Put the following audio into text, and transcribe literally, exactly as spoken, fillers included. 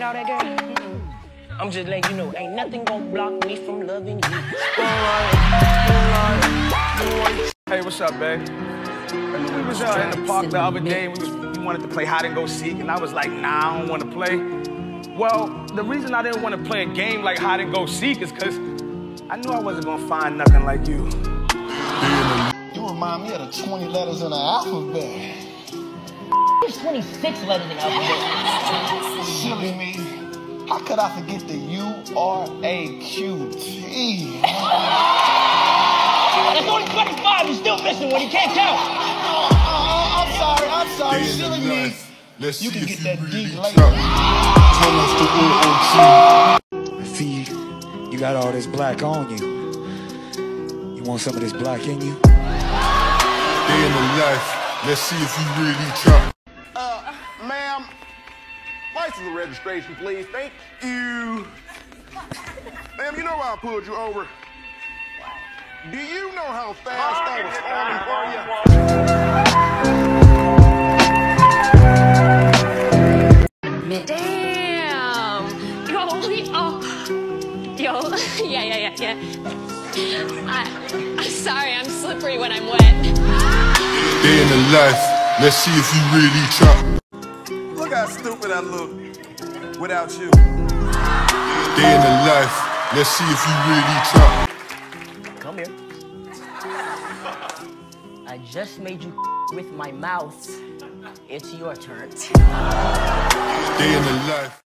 spit all that game. I'm just letting you know, ain't nothing gonna block me from loving you. Hey, what's up, babe? We was uh, in the park the other day, we, was, we wanted to play hide and go seek, and I was like, nah, I don't want to play. Well, the reason I didn't want to play a game like hide and go seek is because I knew I wasn't gonna find nothing like you. You remind me of the twenty letters in the alphabet. There's twenty-six letters in the alphabet. Silly me. How could I forget the U R A Q T? That's only twenty-five, you're still missing one, you can't count. Oh, oh, I'm sorry, I'm sorry, silly me. Let's you can get that D later. See, you got all this black on you. You want some of this black in you? Day in the life. Let's see if you really try. Uh, ma'am, license and registration, please. Thank you. Ma'am, you know why I pulled you over? Do you know how fast I was falling for you? Damn! Yo, we oh, yo, yeah, yeah, yeah, yeah. I, I'm sorry, I'm slippery when I'm wet. Day in the life. Let's see if you really try. Look how stupid I look without you. Day in the life. Let's see if you really try. Come here. I just made you with my mouth. It's your turn. Day in the life.